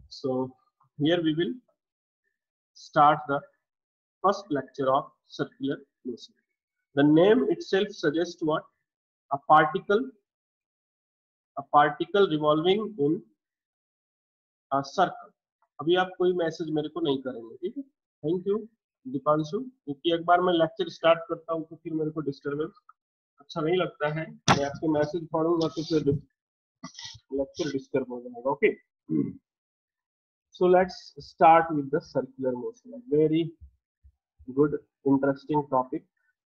So here we will start the first lecture of circular motion. The name itself suggests what? A particle revolving in a circle. अभी आप कोई message मेरे को नहीं करेंगे, ठीक है? थैंक यू दीपांशु, क्योंकि एक बार मैं लेक्चर स्टार्ट करता हूँ तो फिर मेरे को डिस्टर्बेंस अच्छा नहीं लगता है। मैं आपके मैसेज पढ़ूंगा तो फिर लेक्चर डिस्टर्ब हो जाएगा। Okay, so let's start with the circular motion, a very good interesting topic,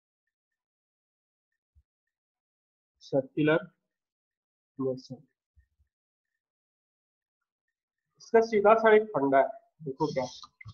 circular motion। इसका सीधा सा एक फंडा है, देखो क्या,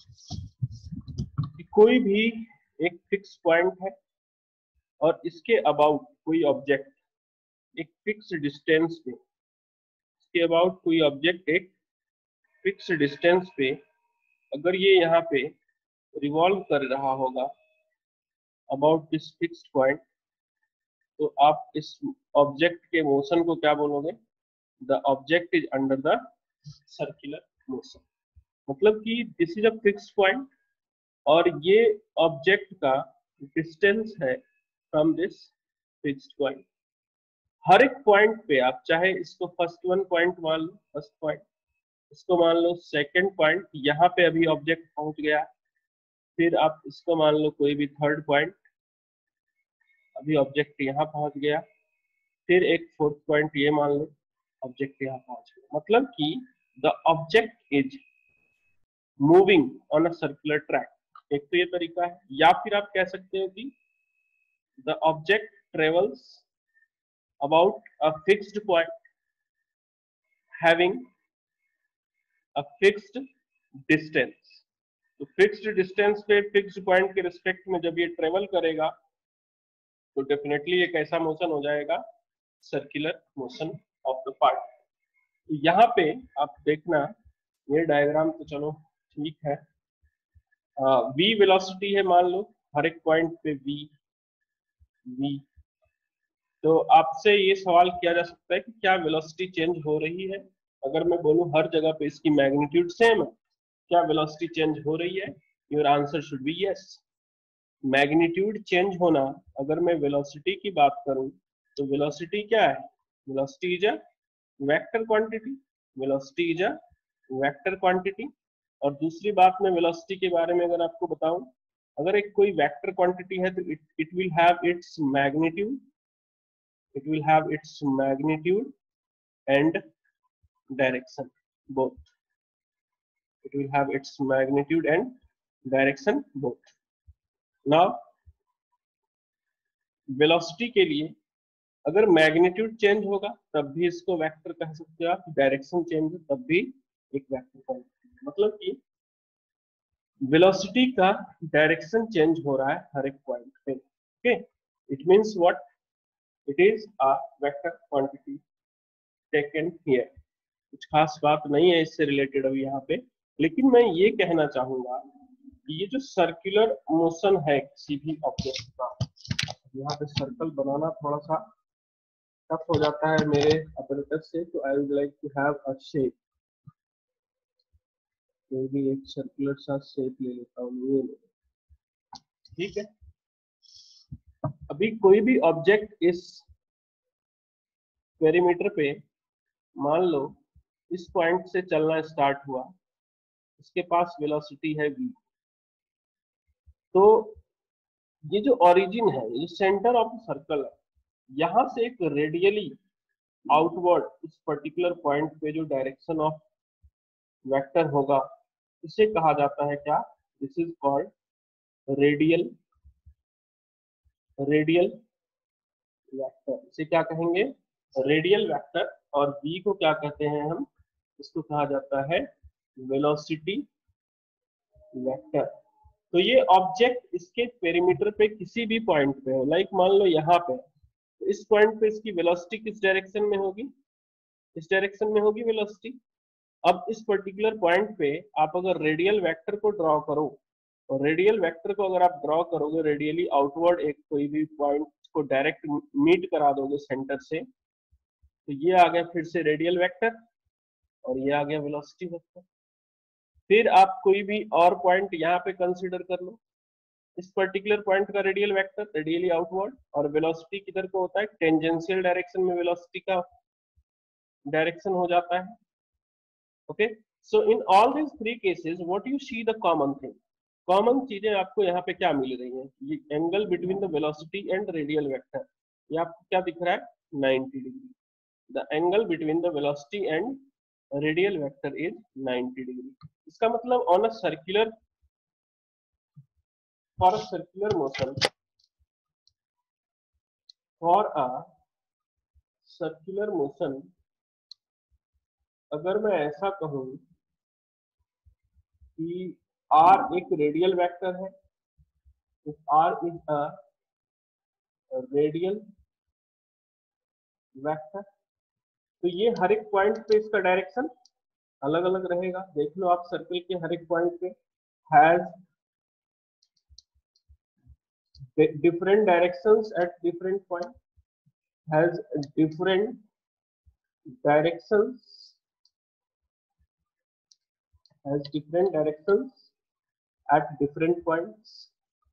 कोई भी एक फिक्स पॉइंट है और इसके अबाउट कोई ऑब्जेक्ट एक फिक्स डिस्टेंस पे, इसके अबाउट कोई ऑब्जेक्ट एक फिक्स डिस्टेंस पे अगर ये यहाँ पे रिवॉल्व कर रहा होगा अबाउट दिस फिक्स्ड पॉइंट, तो आप इस ऑब्जेक्ट के मोशन को क्या बोलोगे? The object is under the circular motion. मतलब कि this is a fixed point और ये ऑब्जेक्ट का डिस्टेंस है फ्रॉम दिस फिक्स्ड पॉइंट। हर एक पॉइंट पे आप चाहे इसको फर्स्ट वन पॉइंट मान लो, फर्स्ट पॉइंट, इसको मान लो सेकंड पॉइंट, यहाँ पे अभी ऑब्जेक्ट पहुंच गया, फिर आप इसको मान लो कोई भी थर्ड पॉइंट, अभी ऑब्जेक्ट यहाँ पहुंच गया, फिर एक फोर्थ पॉइंट ये मान लो, ऑब्जेक्ट यहाँ पहुंच गया। मतलब कि the object is moving on a circular track. एक तो ये तरीका है, या फिर आप कह सकते हो कि the object travels about a fixed point having a fixed distance. तो फिक्स्ड डिस्टेंस पे फिक्स्ड पॉइंट के रिस्पेक्ट में जब ये ट्रेवल करेगा तो डेफिनेटली एक ऐसा मोशन हो जाएगा circular motion of the part. तो यहाँ पे आप देखना, ये डायग्राम तो चलो ठीक है, v वेलोसिटी है मान लो, हर एक पॉइंट पे v। तो आपसे ये सवाल किया जा सकता है कि क्या वेलोसिटी चेंज हो रही है? अगर मैं बोलूं हर जगह पे इसकी मैग्नीट्यूड सेम है, क्या वेलोसिटी चेंज हो रही है? Your answer should be yes. Magnitude change होना, अगर मैं वेलोसिटी की बात करूं तो वेलोसिटी क्या है? Velocity is a vector quantity, velocity is a vector quantity. और दूसरी बात मैं वेलोसिटी के बारे में अगर आपको बताऊं, अगर एक कोई वेक्टर क्वांटिटी है तो it will have its magnitude, it will have its magnitude and direction both. It will have its magnitude and direction both. Now velocity के लिए अगर मैग्नीट्यूड चेंज होगा तब भी इसको वेक्टर कह सकते हो आप, डायरेक्शन चेंज हो तब भी एक वेक्टर क्वांटिटी। मतलब कि वेलोसिटी का डायरेक्शन चेंज हो रहा है हर एक पॉइंट पे। Okay, it means what? It is a vector quantity taken here. कुछ खास बात नहीं है इससे रिलेटेड अभी यहाँ पे, लेकिन मैं ये कहना चाहूंगा कि ये जो सर्कुलर मोशन है किसी भी ऑब्जेक्ट का, यहाँ पे सर्कल बनाना थोड़ा सा टफ हो जाता है मेरे अपरेटस से, तो I would like to have a shape, कोई भी एक सर्कुलर सा शेप ले लेता हूँ, ये ठीक है। अभी कोई भी ऑब्जेक्ट इस पेरीमीटर पे मान लो इस पॉइंट से चलना स्टार्ट हुआ, इसके पास वेलोसिटी है v, तो ये जो ओरिजिन है, ये सेंटर ऑफ द सर्कल है, यहां से एक रेडियली आउटवर्ड इस पर्टिकुलर पॉइंट पे जो डायरेक्शन ऑफ वेक्टर होगा इसे कहा जाता है क्या? This is called radial vector. इसे क्या कहेंगे? Radial vector. और v को क्या कहते हैं हम? इसको कहा जाता है वेलोसिटी वेक्टर। तो ये ऑब्जेक्ट इसके पेरीमीटर पे किसी भी पॉइंट पे हो, लाइक मान लो यहाँ पे, तो इस पॉइंट पे इसकी वेलोसिटी किस डायरेक्शन में होगी? इस डायरेक्शन में होगी वेलोसिटी। अब इस पर्टिकुलर पॉइंट पे आप अगर रेडियल वेक्टर को ड्रॉ करो, और रेडियल वेक्टर को अगर आप ड्रॉ करोगे रेडियली आउटवर्ड एक कोई भी पॉइंट को डायरेक्ट मीट करा दोगे सेंटर से, तो ये आ गया फिर से रेडियल वेक्टर और ये आ गया वेलोसिटी वेक्टर। फिर आप कोई भी और पॉइंट यहाँ पे कंसिडर कर लो, इस पर्टिकुलर पॉइंट का रेडियल वेक्टर रेडियली आउटवर्ड, और वेलोसिटी किधर को होता है, टेंजेंशियल डायरेक्शन में वेलोसिटी का डायरेक्शन हो जाता है। Okay, so in all this three cases what you see the common thing, common चीजें आपको यहाँ पे क्या मिल रही हैं, ये angle between the velocity and radial vector, ये आपको क्या दिख रहा है 90 degree, the angle between the velocity and radial vector is 90 degree. इसका मतलब on a circular, for a circular motion, for a circular motion, अगर मैं ऐसा कहूं कि r एक रेडियल वेक्टर है, if r is a radial vector, तो ये हर एक पॉइंट पे इसका डायरेक्शन अलग अलग रहेगा। देख लो आप सर्कल के हर एक पॉइंट पे has different directions at different point, has different directions, has different directions at different points,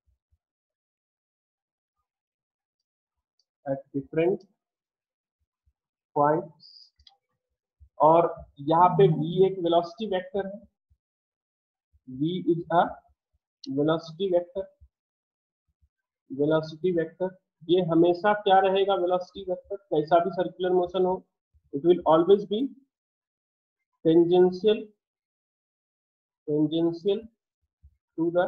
at different points, और यहाँ पे v एक वेलोसिटी वेक्टर है, v is a velocity vector, velocity vector ये हमेशा क्या रहेगा, वेलोसिटी वेक्टर कैसा भी सर्कुलर मोशन हो, it will always be tangential, tangential to the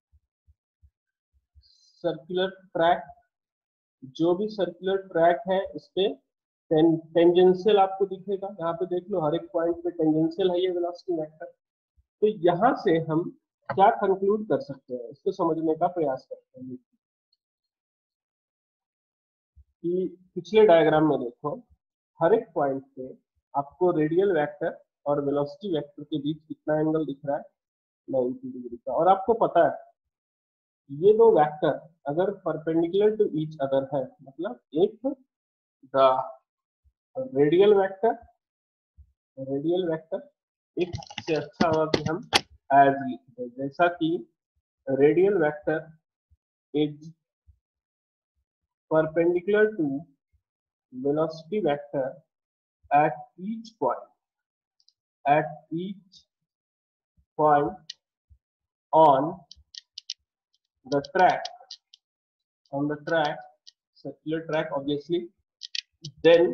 circular track, जो भी सर्कुलर ट्रैक है इस पे टेंजेंशियल आपको दिखेगा। यहाँ पे देख लो हर एक पॉइंट पे टेंजेंशियल है ये वेलोसिटी वेक्टर। तो यहाँ से हम क्या कंक्लूड कर सकते हैं, इसको समझने का प्रयास करते हैं कि पिछले डायग्राम में देखो हर एक पॉइंट पे आपको रेडियल वेक्टर और वेलोसिटी वेक्टर के बीच कितना एंगल दिख रहा है, 90 डिग्री का। और आपको पता है ये दो वेक्टर अगर परपेंडिकुलर टू ईच अदर है, मतलब एक the radial vector, radial vector एक से अच्छा होगा कि हम एज लिख दें, जैसा कि radial vector is perpendicular to velocity vector at each point, at each point on the track, on the track, circular track obviously, then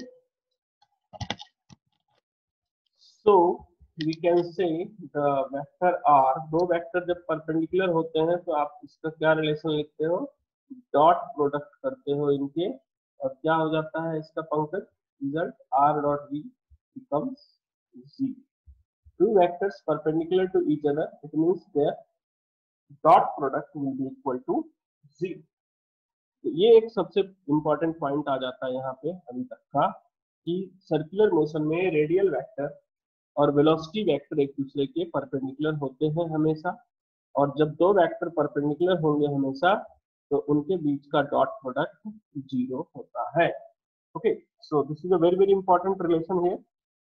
so we can say the vector r, दो vector जब perpendicular होते हैं तो आप इसका क्या relation लिखते हो, डॉट प्रोडक्ट करते हो इनके, और क्या हो जाता है इसका पंक्ति result r dot v becomes 0. Two vectors perpendicular to each other, it means their dot product will be equal to 0. तो ये एक सबसे इंपॉर्टेंट पॉइंट आ जाता है यहाँ पे अभी तक का, कि सर्कुलर मोशन में रेडियल वेक्टर और वेलोसिटी वेक्टर एक दूसरे के परपेंडिकुलर होते हैं हमेशा, और जब दो वेक्टर परपेंडिकुलर होंगे हमेशा तो उनके बीच का डॉट प्रोडक्ट 0 होता है। Okay, so this is a very very important relation है,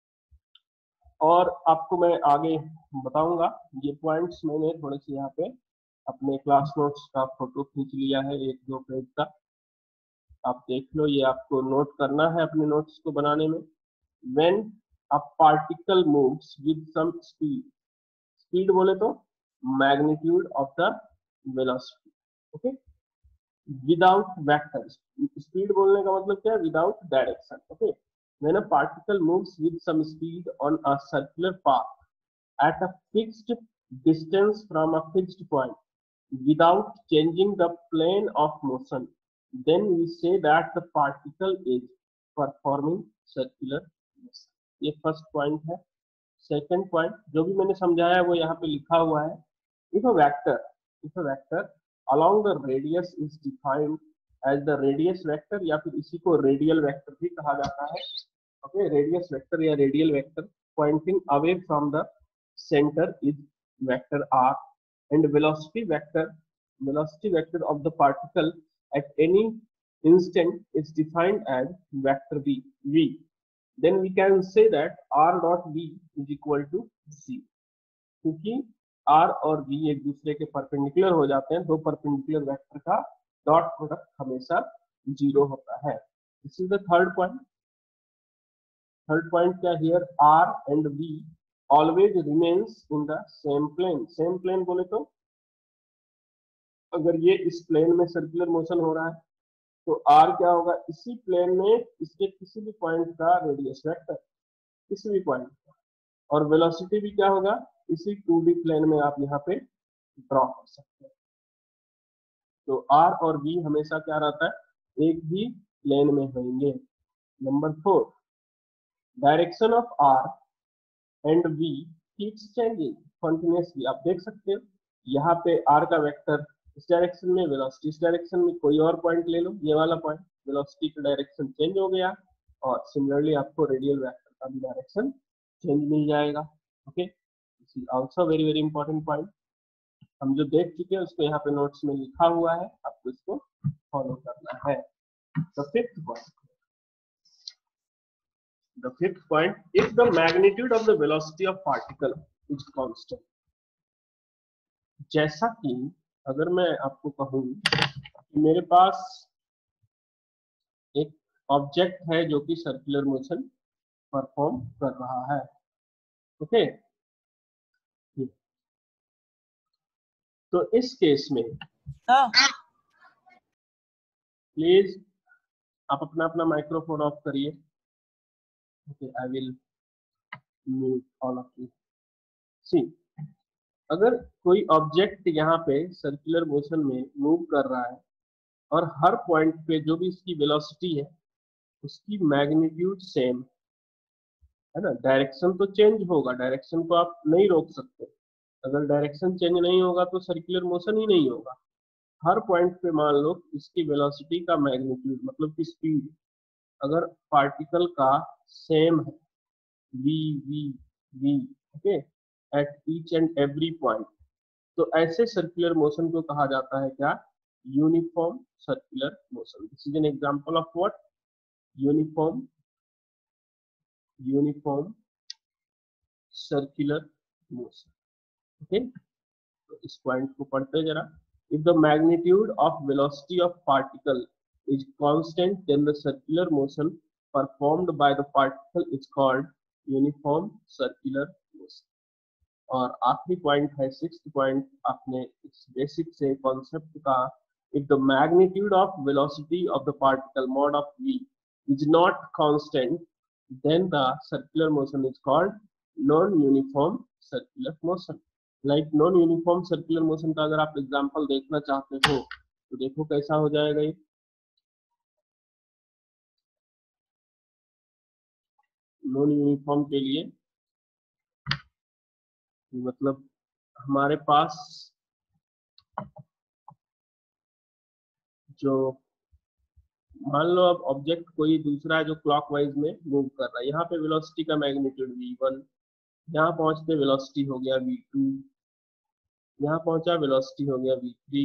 और आपको मैं आगे बताऊंगा। ये पॉइंट्स मैंने थोड़े से यहाँ पे अपने क्लास नोट्स का फोटो खींच लिया है, एक दो पेज का, आप देख लो, ये आपको नोट करना है अपने नोट्स को बनाने में। When a particle moves with some speed, speed बोले तो magnitude of the velocity, okay, without vectors, speed बोलने का मतलब क्या है, without direction, okay. When a particle moves with some speed on a circular path at a fixed distance from a fixed point without changing the plane of motion, then we say that the particle is performing circular motion. ये first point है। Second point जो भी मैंने समझाया है वो यहाँ पे लिखा हुआ है। If a vector along the radius is defined as the radius vector, या फिर इसी को रेडियल वेक्टर भी कहा जाता है, ओके, रेडियस वेक्टर या radial vector, pointing away from the centre is vector r, and velocity vector of the particle at any instant is defined as vector v, then we can say that r dot v is equal to 0. क्योंकि are और B एक दूसरे के perpendicular हो जाते हैं, दो perpendicular vector का डॉट प्रोडक्ट हमेशा 0 होता है। This is the third point. Third point क्या, here R and B always remains in the same plane. Same plane बोले तो अगर ये इस प्लेन में सर्कुलर मोशन हो रहा है तो आर क्या होगा, इसी प्लेन में इसके किसी भी पॉइंट का रेडियस वेक्टर, किसी भी पॉइंट का, और वेलोसिटी भी क्या होगा, इसी 2D प्लेन में आप यहाँ पे ड्रॉ कर सकते हैं। तो आर और बी हमेशा क्या रहता है, एक ही प्लेन में होंगे। Number 4, direction of R and B keeps changing continuously. आप देख सकते हो यहाँ पे आर का वेक्टर इस डायरेक्शन में, वेलोसिटी इस डायरेक्शन में, कोई और पॉइंट ले लो, ये वाला पॉइंट, वेलोसिटी का डायरेक्शन चेंज हो गया और सिमिलरली आपको रेडियल वेक्टर का भी डायरेक्शन चेंज मिल जाएगा। Okay, this is also very very important point. हम जो देख चुके हैं उसको यहाँ पे नोट्स में लिखा हुआ है, आपको इसको फॉलो करना है। The fifth point, the fifth point, if the magnitude of the velocity of particle is constant, जैसा कि अगर मैं आपको कहूं कि मेरे पास एक ऑब्जेक्ट है जो कि सर्कुलर मोशन परफॉर्म कर रहा है। ओके, तो इस केस में प्लीज आप अपना अपना माइक्रोफोन ऑफ करिए। Okay, I will mute all of you. See, अगर कोई ऑब्जेक्ट यहाँ पे सर्कुलर मोशन में मूव कर रहा है और हर पॉइंट पे जो भी इसकी वेलोसिटी है उसकी मैग्नीट्यूड सेम है ना, डायरेक्शन तो चेंज होगा, डायरेक्शन को आप नहीं रोक सकते। अगर डायरेक्शन चेंज नहीं होगा तो सर्कुलर मोशन ही नहीं होगा। हर पॉइंट पे मान लो इसकी वेलोसिटी का मैग्नीट्यूड मतलब कि स्पीड अगर पार्टिकल का सेम है, V V V, okay, at each and every point, तो ऐसे सर्कुलर मोशन को कहा जाता है क्या, uniform circular motion. This is an example of what, uniform circular motion. Okay, तो इस पॉइंट को पढ़ते जरा। If the magnitude of velocity of particle is constant then the circular motion performed by the particle is called uniform circular motion. और आखिरी point है sixth point, आपने इस बेसिक से कॉन्सेप्ट का, if the magnitude of velocity of the particle mod of v is not constant then the circular motion is called non-uniform circular motion। Like non uniform circular motion का अगर आप example देखना चाहते हो तो देखो कैसा हो जाएगा ये। नॉन यूनिफॉर्म के लिए मतलब हमारे पास जो, मान लो अब ऑब्जेक्ट कोई दूसरा है जो क्लॉकवाइज में मूव कर रहा है, यहाँ पे वेलोसिटी का मैग्नीट्यूड v1, यहाँ पहुंचते वेलोसिटी हो गया v2, यहाँ पहुंचा वेलोसिटी हो गया v3,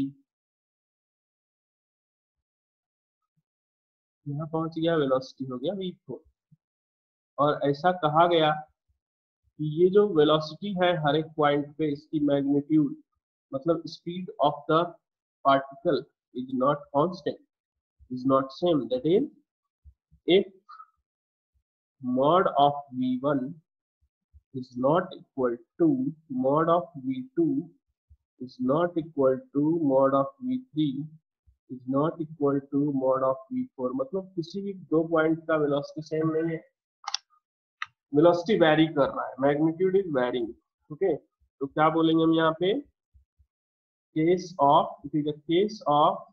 यहाँ पहुंच गया वेलोसिटी हो गया v4। और ऐसा कहा गया कि ये जो वेलोसिटी है हर एक पॉइंट पे इसकी मैग्नीट्यूड मतलब speed of the particle is not constant, is not same. That is if mod of v1 is not equal to mod of v2 is not equal to mod of v3 is not equal to mod of v4, मतलब किसी भी दो point का velocity same नहीं है, velocity vary कर रहा है, मैग्नीट्यूड इज वैरिंग। ओके, तो क्या बोलेंगे हम यहाँ पे, case of, it is a case of,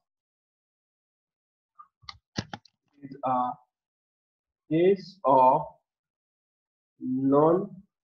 is a case of non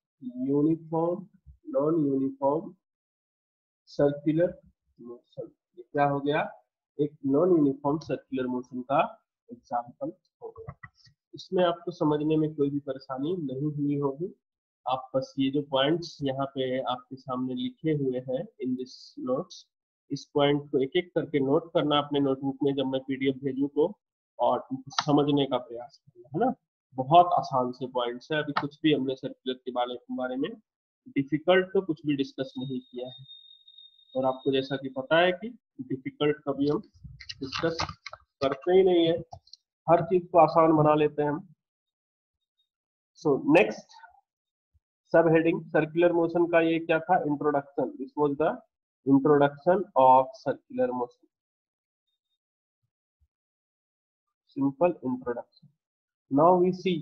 uniform circular motion. ये क्या हो गया, एक नॉन यूनिफॉर्म सर्कुलर मोशन का एग्जांपल हो गया। इसमें आपको समझने में कोई भी परेशानी नहीं हुई होगी। आप बस ये जो पॉइंट्स यहाँ पे आपके सामने लिखे हुए हैं इन दिस नोट्स, इस पॉइंट को एक एक करके नोट करना अपने नोटबुक में जब मैं पीडीएफ भेजूँ तो, और समझने का प्रयास करना, है ना। बहुत आसान से पॉइंट्स है, अभी कुछ भी हमने सर्कुलर के बारे में डिफिकल्ट तो कुछ भी डिस्कस नहीं किया है, और आपको जैसा कि पता है कि डिफिकल्ट कभी हम डिस्कस करते ही नहीं है, हर चीज को आसान बना लेते हैं हम। So next sub heading circular motion का ये क्या था, introduction. This was the introduction of circular motion, simple introduction. Now we see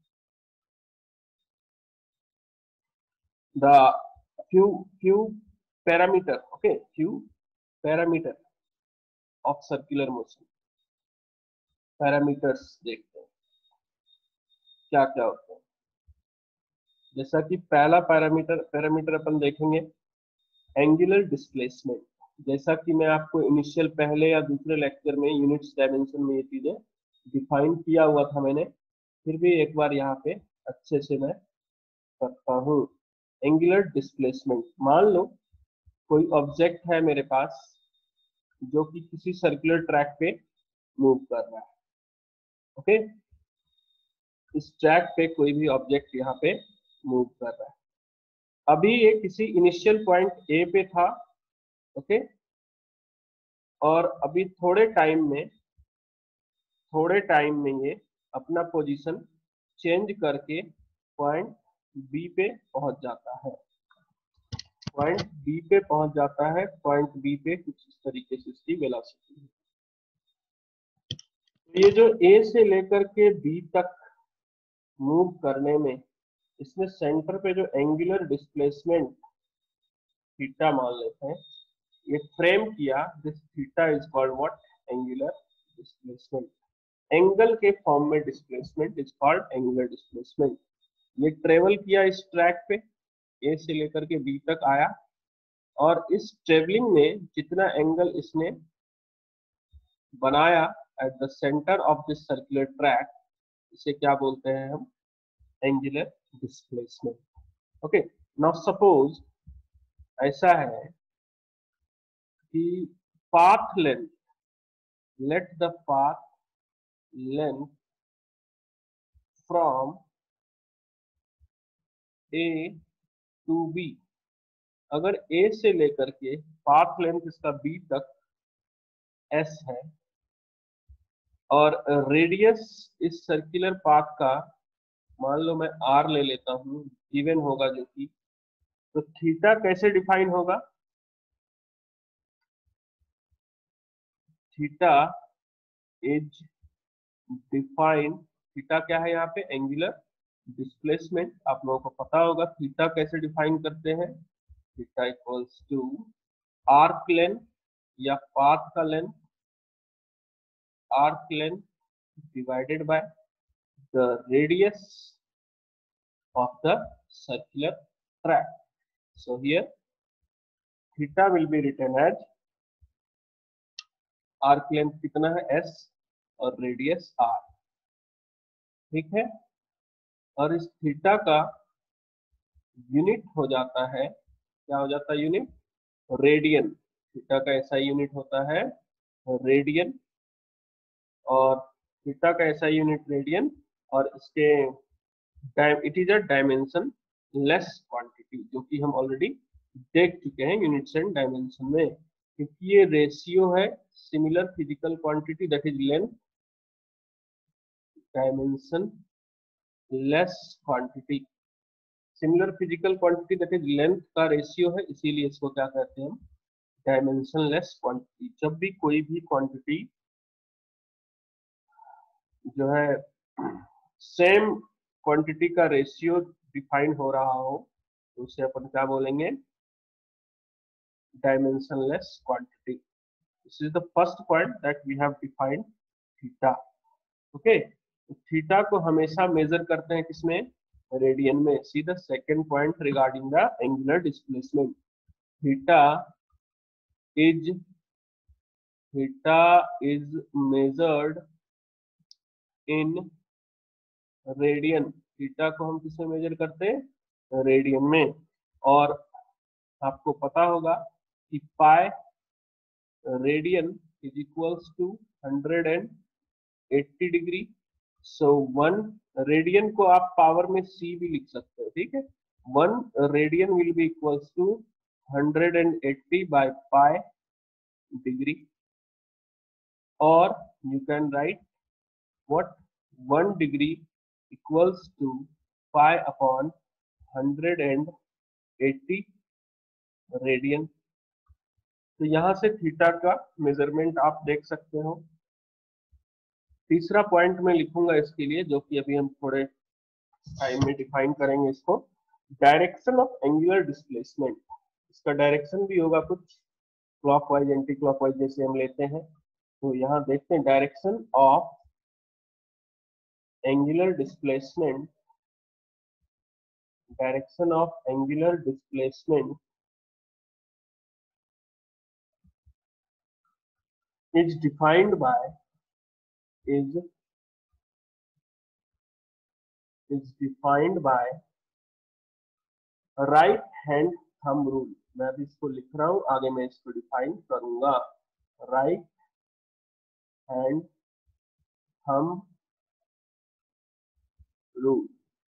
the few parameter, okay, few parameter of circular motion। Parameters देखते हैं क्या क्या होते हैं। जैसा कि पहला पैरामीटर अपन देखेंगे एंगुलर डिस्प्लेसमेंट। जैसा कि मैं आपको इनिशियल पहले या दूसरे लेक्चर में यूनिट्स डायमेंशन में ये चीजें डिफाइन किया हुआ था मैंने, फिर भी एक बार यहाँ पे अच्छे से मैं करता हूँ। एंगुलर डिस्प्लेसमेंट, मान लो कोई ऑब्जेक्ट है मेरे पास जो कि किसी सर्कुलर ट्रैक पे मूव कर रहा है, ओके। इस ट्रैक पे कोई भी ऑब्जेक्ट यहाँ पे मूव कर रहा है, अभी ये किसी इनिशियल पॉइंट ए पे था, ओके, और अभी थोड़े टाइम में ये अपना पोजीशन चेंज करके पॉइंट बी पे पहुंच जाता है। पॉइंट बी पे पहुंच जाता है, पॉइंट बी पे कुछ इस तरीके से इसकी वेलोसिटी है। ये जो ए से लेकर के बी तक मूव करने में इसमें सेंटर पे जो एंगुलर डिस्प्लेसमेंट थीटा मान लेते हैं, ये फ्रेम किया, this theta is called what, angular displacement. Angle के फॉर्म में displacement is called angular displacement. ये ट्रेवल किया इस ट्रैक पे, ए से लेकर के बी तक आया, और इस ट्रेवलिंग में जितना एंगल इसने बनाया at the centre of this circular track, इसे क्या बोलते हैं हम, angular displacement. Okay, now suppose ऐसा है कि path length, let the path length from A to B, अगर ए से लेकर के पाथ लेंथ इसका बी तक एस है, और रेडियस इस सर्कुलर पाथ का मान लो मैं आर ले लेता हूँ, गिवन होगा जो कि, तो थीटा कैसे डिफाइन होगा, थीटा इज डिफाइन, थीटा क्या है यहाँ पे, एंगुलर डिस्प्लेसमेंट। आप लोगों को पता होगा थीटा कैसे डिफाइन करते हैं, theta equals to arc length या पाथ का length, arc length divided by the radius of the circular track. So here theta will be written as arc length कितना है s और radius r, ठीक है। और इस थीटा का यूनिट हो जाता है, क्या हो जाता है यूनिट, रेडियन। थीटा का ऐसा यूनिट होता है रेडियन, और थीटा का ऐसा यूनिट रेडियन, और इसके it is a dimensionless quantity, जो कि हम ऑलरेडी देख चुके हैं यूनिट्स एंड डायमेंशन में, क्योंकि ये रेशियो है similar physical quantity that is length dimensionless quantity. Similar physical quantity that is length का रेशियो है, इसीलिए इसको क्या कहते हैं हम, डायमेंशन लेस क्वांटिटी। जब भी कोई भी क्वांटिटी जो है सेम क्वांटिटी का रेशियो डिफाइन हो रहा हो, तो उसे अपन क्या बोलेंगे, dimensionless quantity. This is the first point that we have defined theta. Okay, तो थीटा को हमेशा मेजर करते हैं किसमें, रेडियन में। See the second point regarding the angular displacement, theta is measured in radian. Theta को हम किसमें मेजर करते हैं, रेडियन में। और आपको पता होगा कि pi radian is equals to 180 degree. So 1 radian को आप पावर में c भी लिख सकते हो, ठीक है। 1 radian will be equals to 180 by pi degree, or you can write what 1 degree equals to pi upon 180 radian. तो यहां से थीटा का मेजरमेंट आप देख सकते हो। तीसरा पॉइंट मैं लिखूंगा इसके लिए, जो कि अभी हम थोड़े टाइम में डिफाइन करेंगे इसको। डायरेक्शन ऑफ एंगुलर डिस्प्लेसमेंट, इसका डायरेक्शन भी होगा कुछ क्लॉकवाइज एंटी क्लॉकवाइज जैसे हम लेते हैं। तो यहाँ देखते हैं direction of angular displacement, direction of angular displacement is defined by is defined by right hand thumb rule. मैं अभी इसको लिख रहा हूं, आगे मैं इसको डिफाइन करूंगा। Right hand thumb rule.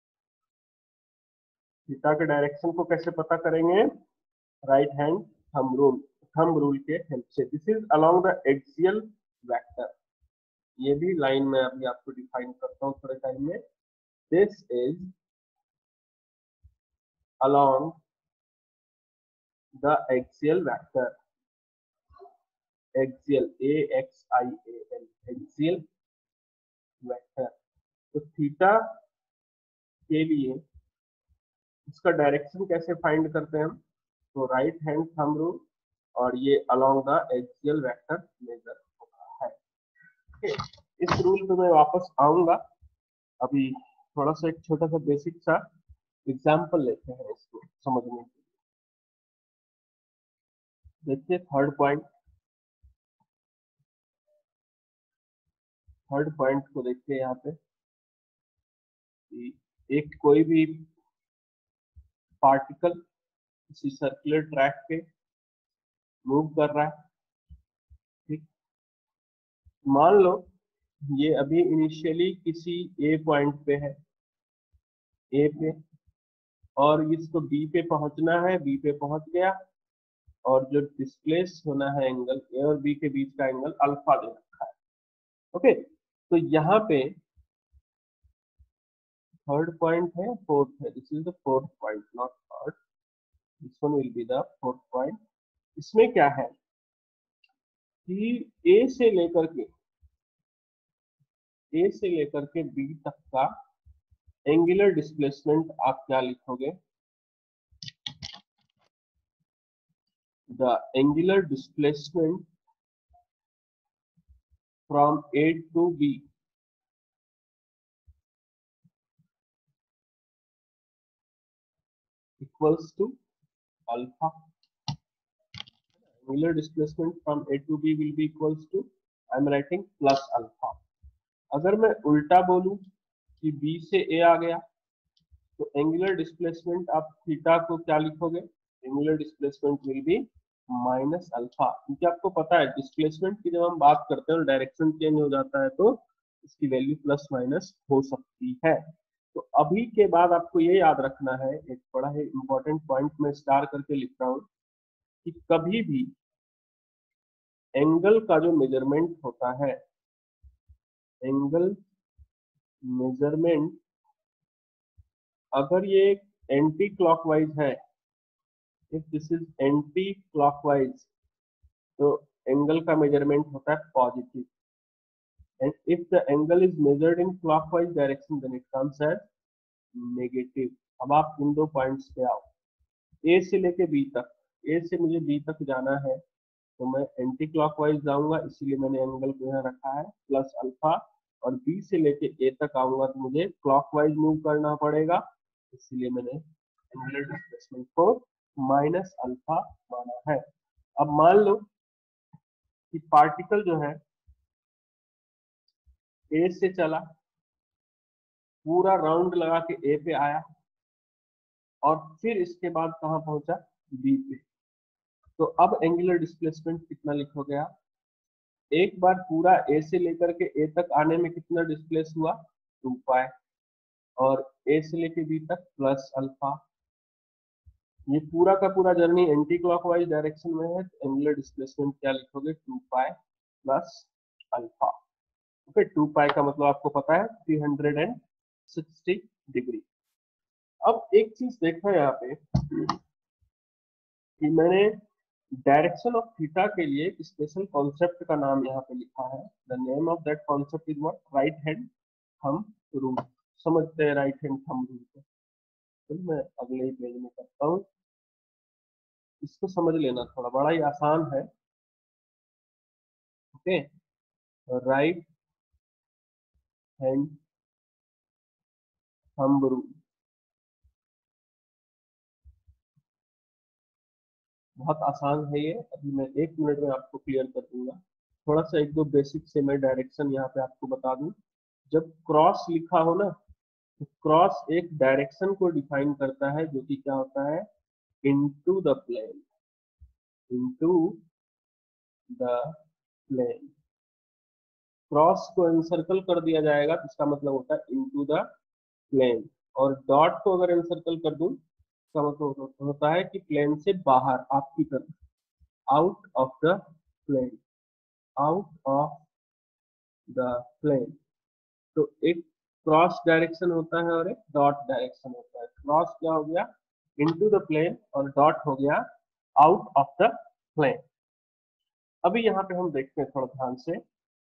Theta के डायरेक्शन को कैसे पता करेंगे? राइट हैंड थंब रूल के हेल्प से। This is along the axial vector. ये भी लाइन में अभी आपको डिफाइन करता हूँ थोड़े टाइम में। This is along the axial vector, axial AXIAL, axial vector। तो थीटा के लिए इसका डायरेक्शन कैसे फाइंड करते हैं हम? तो राइट हैंड थंब रूल, और ये along the axial vector measure होता है। इस रूल पे मैं वापस आऊंगा। अभी थोड़ा सा एक छोटा सा बेसिक सा एग्जाम्पल लेते हैं इसको समझने के लिए। देखिए थर्ड पॉइंट को देखिए यहाँ पे। एक कोई भी पार्टिकल किसी सर्कुलर ट्रैक पे मूव कर रहा है, ठीक। मान लो ये अभी इनिशियली किसी ए पॉइंट पे है, ए पे, और इसको बी पे पहुंचना है, बी पे पहुंच गया, और जो डिस्प्लेस होना है एंगल ए और बी के बीच का एंगल अल्फा दे रखा है। ओके, तो यहाँ पे थर्ड पॉइंट है, फोर्थ है। This is the fourth point, not third, this one will be the fourth point. इसमें क्या है कि ए से लेकर के बी तक का एंगुलर डिस्प्लेसमेंट आप क्या लिखोगे? The angular displacement from A to B equals to alpha. Angular displacement from A to B will be equals to, I am writing plus alpha। अगर मैं उल्टा बोलूं कि B से A आ गया, तो एंगुलर डिस्प्लेसमेंट आप थीटा को क्या लिखोगे? Angular displacement will be minus alpha, क्योंकि आपको पता है डिस्प्लेसमेंट की जब हम बात करते हैं और डायरेक्शन चेंज हो जाता है तो इसकी वैल्यू प्लस माइनस हो सकती है। तो अभी के बाद आपको ये याद रखना है, एक बड़ा ही इंपॉर्टेंट पॉइंट में स्टार करके लिख रहा हूं, कि कभी भी एंगल का जो मेजरमेंट होता है, एंगल मेजरमेंट अगर ये एंटी क्लॉकवाइज है, if this is anticlockwise, तो एंगल का मेजरमेंट होता है positive, and if the angle is measured in clockwise direction then it comes as negative. अब आप इन दो पॉइंट्स पे आओ। ए से लेके बी तक, ए से मुझे बी तक जाना है, तो मैं एंटी क्लॉकवाइज जाऊंगा, इसीलिए मैंने एंगल को यहाँ रखा है प्लस अल्फा। और बी से लेके ए तक आऊंगा तो मुझे क्लॉकवाइज मूव करना पड़ेगा, इसीलिए मैंने एंगुलर डिस्प्लेसमेंट को माइनस अल्फा माना है। अब मान लो कि पार्टिकल जो है ए से चला, पूरा राउंड लगा के ए पे आया, और फिर इसके बाद कहाँ पहुंचा? बी पे। तो अब एंगुलर डिस्प्लेसमेंट कितना लिखोगे आप? एक बार पूरा ए से लेकर के ए तक आने में कितना डिस्प्लेस हुआ? 2 पाई, और ए से लेके बी तक प्लस अल्फा, ये पूरा का पूरा जर्नी एंटी क्लॉकवाइज डायरेक्शन में है, तो एंगुलर डिस्प्लेसमेंट क्या लिखोगे, 2 pi plus alpha. Okay, 2 pi का मतलब आपको पता है 360 डिग्री। अब एक चीज देखना है यहाँ पे कि मैंने डायरेक्शन ऑफ थीटा के लिए एक स्पेशल कॉन्सेप्ट का नाम यहाँ पे लिखा है। The name of that concept is what, right hand thumb rule. समझते हैं राइट हैंड थंब रूल को, तो मैं अगले ही पेज में करता हूँ, इसको समझ लेना, थोड़ा बड़ा ही आसान है। Okay, right hand thumb rule बहुत आसान है ये, अभी मैं 1 मिनट में आपको क्लियर कर दूंगा। थोड़ा सा एक दो बेसिक से मैं डायरेक्शन यहाँ पे आपको बता दूं। जब क्रॉस लिखा हो ना, तो क्रॉस एक डायरेक्शन को डिफाइन करता है, जो कि क्या होता है, into the plane, into the plane. Cross को एनसर्कल कर दिया जाएगा तो इसका मतलब होता है इनटू द प्लेन, और डॉट को अगर एनसर्कल कर दूं इसका मतलब होता है कि प्लेन से बाहर, आपकी तरफ, out of the plane, out of the plane. तो एक क्रॉस डायरेक्शन होता है और एक डॉट डायरेक्शन होता है। क्रॉस क्या हो गया, इनटू द प्लेन, और डॉट हो गया आउट ऑफ द प्लेन। अभी यहाँ पे हम देखते हैं थोड़ा ध्यान से,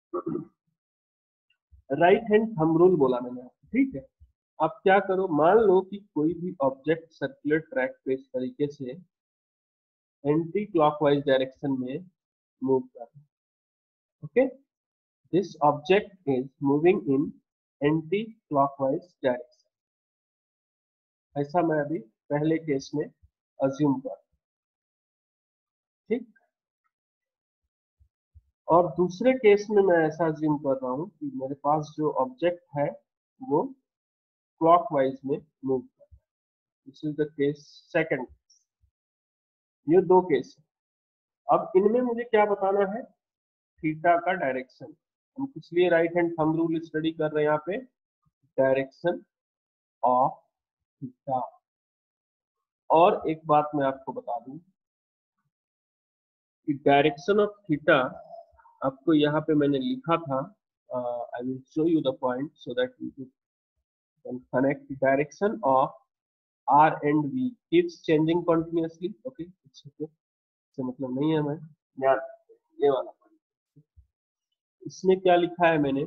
राइट हैंड थंब रूल बोला मैंने आपको, ठीक है। आप क्या करो, मान लो कि कोई भी ऑब्जेक्ट सर्कुलर ट्रैक पे इस तरीके से एंटी क्लॉकवाइज डायरेक्शन में मूव कर रहा है। Okay, this object is moving in anticlockwise direction, ऐसा मैं अभी पहले केस में अज्यूम कर, ठीक। और दूसरे केस में मैं ऐसा अज्यूम कर रहा हूँ कि मेरे पास जो ऑब्जेक्ट है वो क्लॉकवाइज में मूव कर रहा है। This is the case second. ये दो केस है। अब इनमें मुझे क्या बताना है, थीटा का डायरेक्शन। हम किस लिए right hand thumb rule study कर रहे हैं यहाँ पे, डायरेक्शन ऑफ थीटा। और एक बात मैं आपको बता दूं कि डायरेक्शन ऑफ थीटा आपको यहाँ पे मैंने लिखा था, I will show you the point so that you can connect. Direction of R and V keeps changing continuously. Okay, इससे मतलब नहीं है, मैं ध्यान, ये वाला पॉइंट इसमें क्या लिखा है मैंने,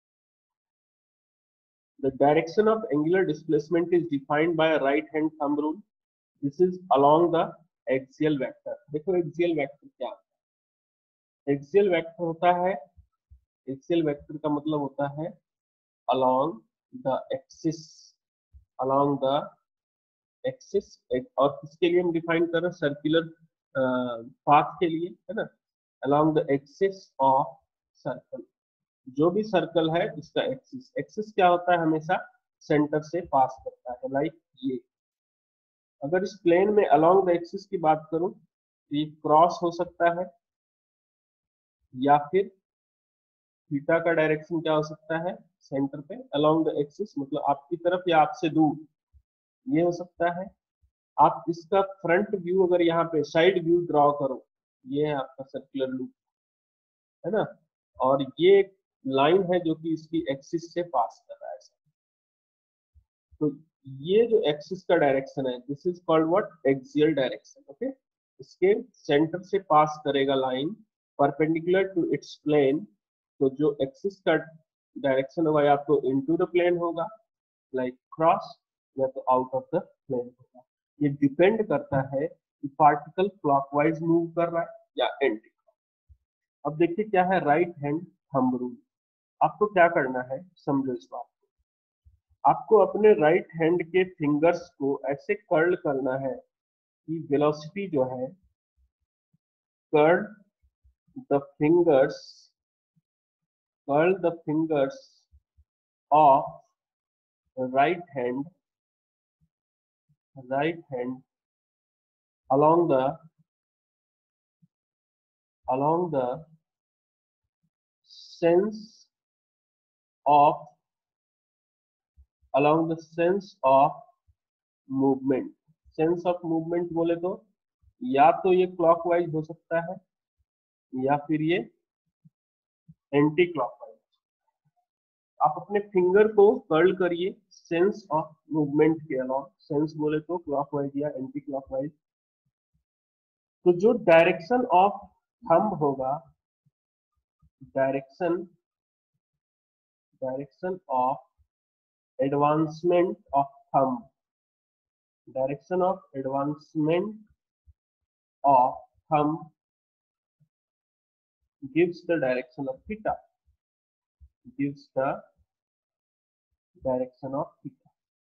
the direction of angular displacement is defined by right hand thumb rule, this is along the axial vector. देखो एक्सियल वेक्टर क्या होता है, एक्सियल वेक्टर होता है, एक्सियल वेक्टर का मतलब होता है along the axis, along the axis। और किसके लिए हम डिफाइन कर रहे हैं, सर्कुलर पाथ के लिए, है ना, along the axis of circle. जो भी सर्कल है उसका एक्सिस, एक्सिस क्या होता है, हमेशा सेंटर से पास करता है, लाइक ये। अगर इस प्लेन में along the axis की बात करूं तो ये क्रॉस हो सकता है, या फिर थीटा का डायरेक्शन क्या हो सकता है, सेंटर पे along the axis, मतलब आपकी तरफ या आपसे दूर, ये हो सकता है। आप इसका फ्रंट व्यू अगर यहाँ पे साइड व्यू ड्रॉ करो, ये है आपका सर्कुलर लूप, है ना, और ये एक लाइन है जो कि इसकी एक्सिस से पास कर रहा है। तो ये जो एक्सिस का डायरेक्शन है, this is called what, axial direction. Okay, इसके सेंटर से पास करेगा line perpendicular to its plane, तो जो एक्सिस का डायरेक्शन होगा या तो इनटू द प्लेन होगा लाइक क्रॉस, या तो आउट ऑफ द प्लेन होगा। ये डिपेंड करता है कि पार्टिकल क्लॉकवाइज मूव कर रहा है या एंटी। अब देखिए क्या है राइट हैंड थंब रूल। आपको क्या करना है, समझो इस बात को। आपको अपने राइट हैंड के फिंगर्स को ऐसे कर्ल करना है कि वेलोसिटी जो है, curl the fingers, curl the fingers of right hand, right hand along the, along the sense of, along the sense of movement, sense of movement बोले तो या तो ये क्लॉकवाइज हो सकता है या फिर ये एंटी क्लॉकवाइज। आप अपने फिंगर को कर्ल करिए सेंस ऑफ मूवमेंट के अलावा, सेंस बोले तो क्लॉकवाइज या एंटी क्लॉकवाइज। तो जो डायरेक्शन ऑफ थंब होगा, direction of advancement of thumb, direction of advancement of thumb gives the direction of theta, gives the direction of theta,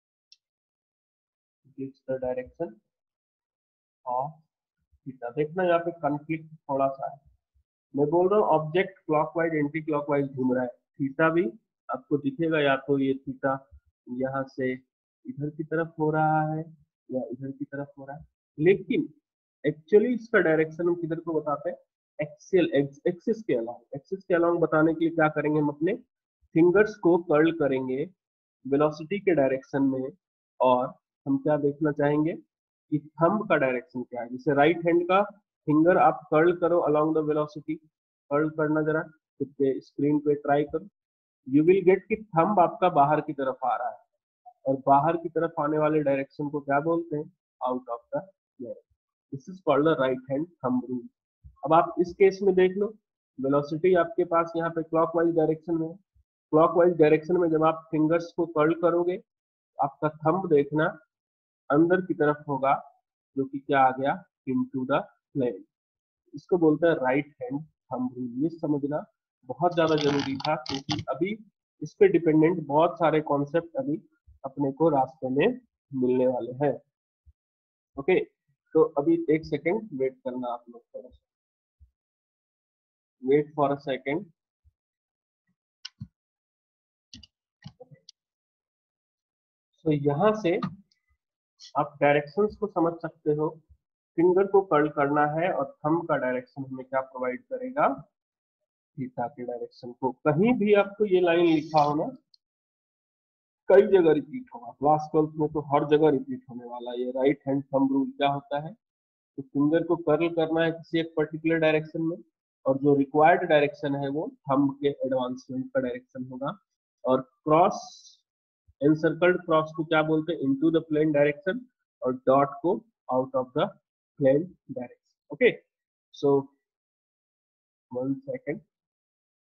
gives the direction of theta। देखना यहाँ पे conflict थोड़ा सा है, मैं बोल रहा हूँ ऑब्जेक्ट क्लॉकवाइज एंटी क्लॉकवाइज घूम रहा है, थीटा भी आपको दिखेगा या तो ये थीटा यहाँ से इधर की तरफ हो रहा है या इधर की तरफ हो रहा है, लेकिन एक्चुअली इसका डायरेक्शन हम किधर को बताते हैं, एक्सियल एक्सिस के अलाउंग। एक्सिस के अलाउंग बताने के लिए क्या करेंगे, हम अपने फिंगर्स को कर्ल करेंगे वेलोसिटी के डायरेक्शन में, और हम क्या देखना चाहेंगे कि थंब का डायरेक्शन क्या है। जैसे राइट हैंड का फिंगर आप कर्ल करो अलोंग द वेलोसिटी, कर्ल करना जरा खुद के स्क्रीन पे ट्राई करो, यू विल गेट कि थंब आपका बाहर की तरफ आ रहा है, और बाहर की तरफ आने वाले डायरेक्शन को क्या बोलते हैं, out of the layer. This is called the right hand thumb rule. अब आप इस केस में देख लो, वेलोसिटी आपके पास यहाँ पे क्लॉकवाइज डायरेक्शन में है, क्लॉकवाइज डायरेक्शन में जब आप फिंगर्स को कर्ल करोगे, आपका थंब देखना अंदर की तरफ होगा, जो कि क्या आ गया, इनटू द प्लेन। इसको बोलते हैं राइट हैंड थंब रूल। ये समझना बहुत ज्यादा जरूरी था, क्योंकि अभी इस पे डिपेंडेंट बहुत सारे कॉन्सेप्ट अभी अपने को रास्ते में मिलने वाले हैं। ओके, तो अभी एक सेकेंड वेट करना आप लोग, थोड़ा सा वेट फॉर अ सेकेंड। तो यहाँ से आप डायरेक्शंस को समझ सकते हो, फिंगर को कर्ल करना है और थंब का डायरेक्शन हमें क्या प्रोवाइड करेगा, थीटा के डायरेक्शन को। कहीं भी आपको ये लाइन लिखा हो ना, कई जगह रिपीट होगा, क्लास 12 में तो हर जगह रिपीट होने वाला है। ये राइट हैंड थंब रूल क्या होता है, तो फिंगर को कर्ल करना है किसी एक पर्टिकुलर डायरेक्शन में, और जो रिक्वायर्ड डायरेक्शन है वो थंब के एडवांसमेंट का डायरेक्शन होगा, और क्रॉस एनसर्कल्ड क्रॉस को क्या बोलते हैं, इनटू द प्लेन डायरेक्शन, और डॉट को out of the plane direction. Okay, so 1 second.